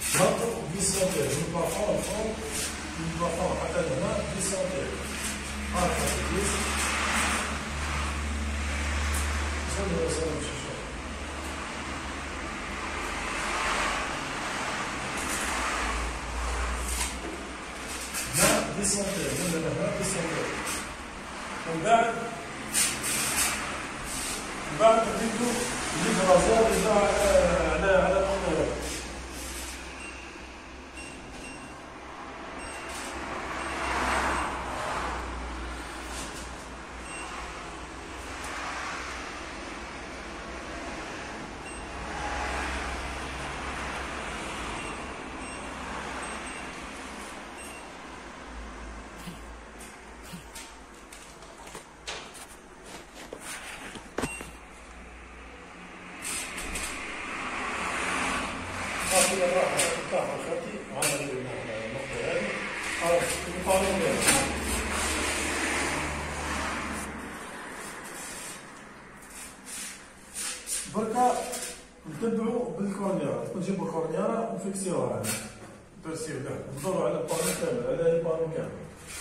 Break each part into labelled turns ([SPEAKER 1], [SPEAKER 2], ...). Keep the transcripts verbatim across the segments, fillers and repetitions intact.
[SPEAKER 1] نهبطو ديس سنتيمتر من البلافون الفوق، من البلافون حتى لهنا ديس سنتيمتر. هاكا ديس. صلي وسلم شوف. هنا ديس سنتيمتر، من هنا ديس سنتيمتر. ومن بعد من بعد نزيدو نزيد الرازير يجي على على الطاولة. هذه الراحة ترتاح خالتي وعلى النقطة هذه خلاص نقارن بها. بركا نتبعو بالكورنيارة، نجيبو الكورنيارة ونفيكسيوها هنا نبرسيو كاع، ندورو على البانو كامل، على البانو كامل.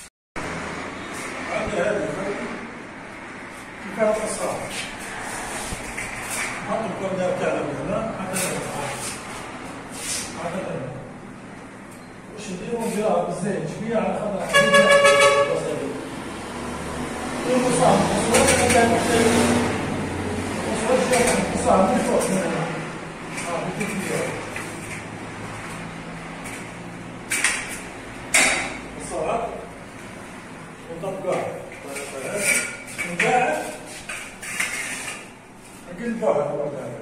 [SPEAKER 1] عندنا هذه خالتي كيفاش تصاحب. نحطو الكورنيار تاعنا من هنا حتى هنا. هكذا واش نديرو نديروها بالزيت شويه على خاطر حديده بسيطه. نديرو صاحب الصوص كان محتاج الصوص شويه صاحب من فوق من هنا. اه بالتكبير. الصاحب ونطبقوها بالطريقه هذه. من بعد نقلبوها مرة ثانية.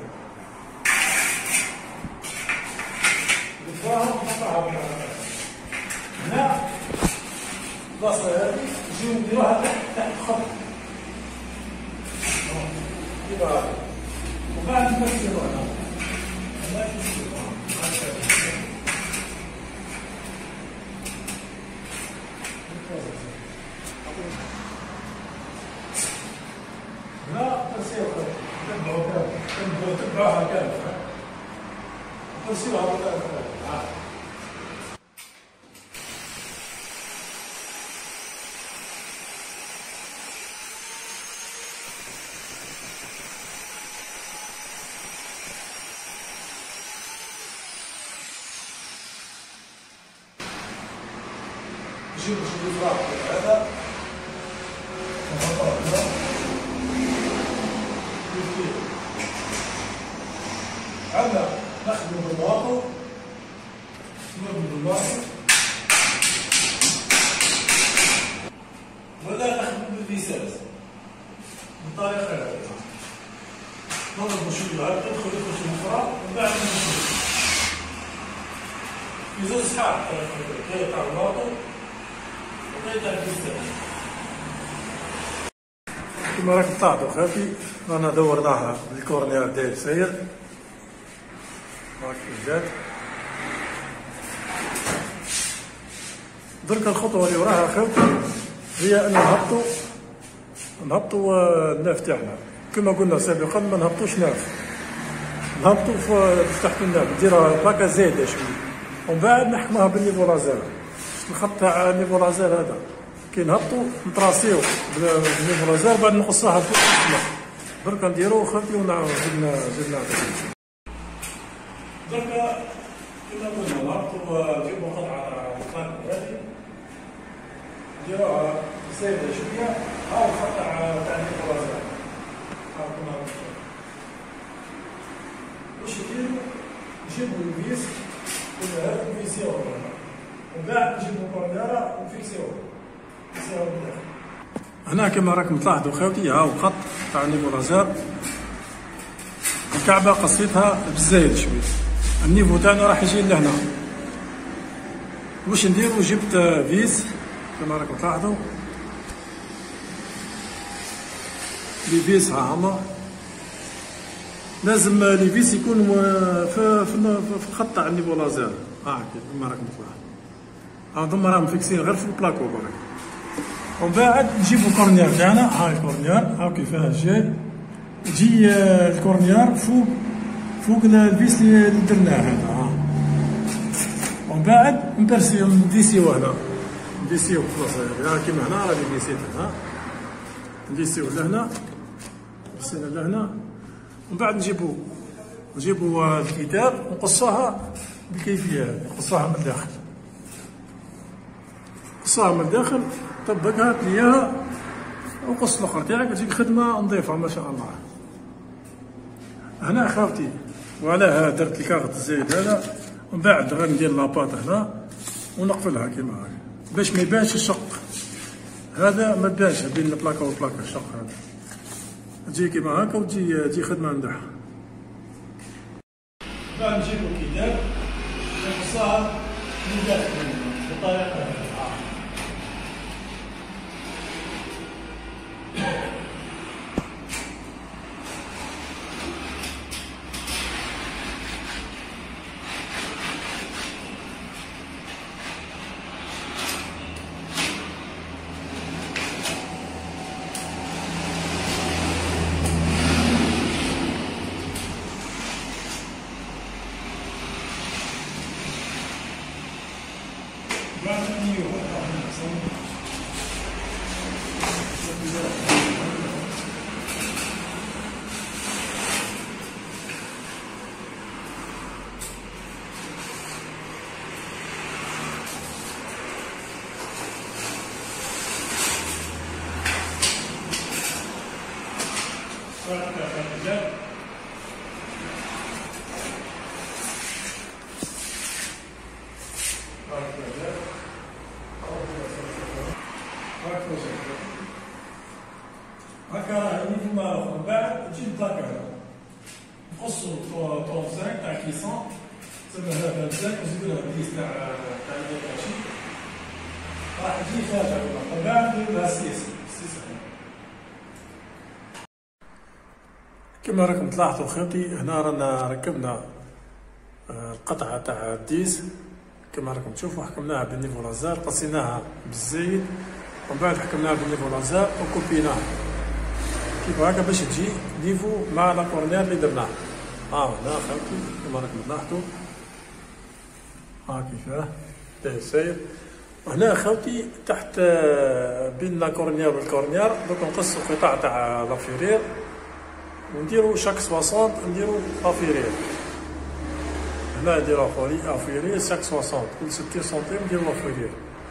[SPEAKER 1] هنا البلاصة هذه نجيو نديروها تحت تحت الخط كيما هكا ومن بعد نفكسروها هنا هنا نفكسروها هنا ترسيوها تتبعوها كامل تتبعوها كامل ترسيوها بطريقة ثانية. نجيبو شوية فراغ هذا ونحطوه هنا كيف عندنا نخدمو بالباطو نخدمو بالباطو ولا نخدمو بالفيساز بالطريقة هذه. نضربو شوية هكا تدخل يخرج من الفراغ ومن بعد نشوفو في زوج سحاب كاين تاع الباطو كما راكم تلاحظوا خالتي رانا دورناها بالكورنيار داير ساير هاك جات. درك الخطوة اللي وراها خالتي هي أن نهبطوا نهبطوا الناف تاعنا كما قلنا سابقا ما نهبطوش ناف، نهبطوا في تحت الناف نديرها باكا زايدة شوية ومن بعد نحكموها بالنيفو لازير. الخط تاع النيفو لازير هذا كي نهبطو نطراسيو بالنيفو لازير بعد نقصوها فوق السما. دركا نديرو خالتي زدنا زدنا دركا كما قلنا نهبطو نجيبو قطعة القطن هذه نديروها سايدة شوية أو قطعة تاع النيفو لازير. ها كما واش نديرو نجيبو الفيس كل هذا نفيكسيوه ومن بعد نجيبو كورنيرا ونفيكسيوه نفيكسيوه بالداخل. هنا كما راكم تلاحظوا خاوتي هاو الخط تاع النيفو لازير الكعبة قصيتها بزايد شوية، النيفو تاعنا راح يجي لهنا. واش نديرو جبت فيس كما راكم تلاحظوا لي فيس ها هما لازم لي فيس يكون في في الخط تاع النيفو لازير هاكا كما راكم تلاحظوا. هاذوما راهم فيكسين غير في البلاكو برك. ومن بعد نجيبو الكورنيار تاعنا هاي الكورنيار هاو كيفاه جاي يجي الكورنيار فوق فوق الفيس اللي درناه هذا ها بعد نبرسيو نديسيو هنا، نديسيو خلاص كيما هنا راني ديسيت هنا، نديسيو لهنا، ديسينا لهنا، ومن بعد نجيبو نجيبو الكتاب ونقصوها بالكيفية هذه، نقصوها من الداخل، نقصوها من الداخل، طبقها تلياها وقص الاخر تاعك تجيك خدمة نظيفة ما شاء الله. هنا خاوتي وعلاه درت الكارت الزايد هذا، ومن بعد غندير لاباط هنا ونقفلها كيما هكا باش ما يبانش الشق هذا، ما تبانش بين البلاكه والبلاكه الشق هذا، تجي كيما هكا وتجي تجي خدمه نتاعها. بعد نجيبو الكتاب نقصها من داخل بالطريقه هذه. هكا راه نيفو ماروخ، من بعد تجي البلاكا هذا نقصو خمسة وثلاثين تاع كيسون، تسمى هذا خمسة وثلاثين ونزيدو لها الكيس تاع تاع الميكاشي، راح تجي فاتحة من بعد نديرو لها سيس سيس. كما راكم تلاحظوا خيوتي هنا رانا ركبنا القطعة تاع الديس كما راكم تشوفوا، حكمناها بالنيفو لازار، قصيناها بالزايد ومن بعد حكمناها بالنيفو لازار وكوبيناها كيف هكا باش تجي نيفو مع لا كورنير اللي درناها. ها هنا خاوتي كما راكم تلاحظوا ها كيفاه باهي ساير. وهنا خاوتي تحت بين لا كورنير والكورنير دوك نقصو قطع تاع لافيرير ونديرو شاك ستين نديرو لافيرير. هنا نديرو افيرير شاك ستين كل ستين سنتيم نديرو لافيرير.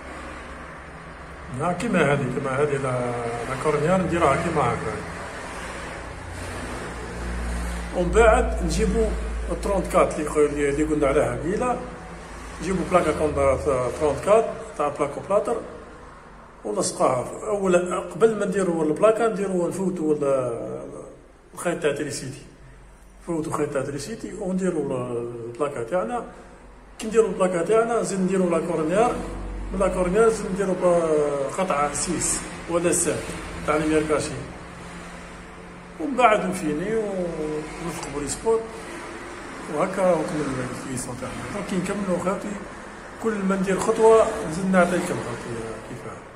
[SPEAKER 1] هنا كيما هادي كيما هادي لا كورنير نديروها كيما هكا. ومن بعد نجيبو أربعة وثلاثين اللي اللي قلنا عليها قبيله، نجيبو بلاكا أربعة وثلاثين تاع بلاكو بلاتر ونلصقوها. أولا قبل ما نديرو البلاكا نديرو نفوتو الخيط تاع تريسيتي، نفوتو خيط تاع تريسيتي ونديرو البلاكا تاعنا. كي نديرو البلاكا تاعنا نزيد نديرو لا كورنير، من لا كورنير نزيد نديرو قطعة سيس ولا سات تاع الميركاشي، ومن بعد نفيني ونثقبو لي سبوت وهكا وكملنا الكيسون تاعنا. دونك كي نكملو خاوتي كل ما ندير خطوة نزيد نعطيكم خاوتي كيفاه.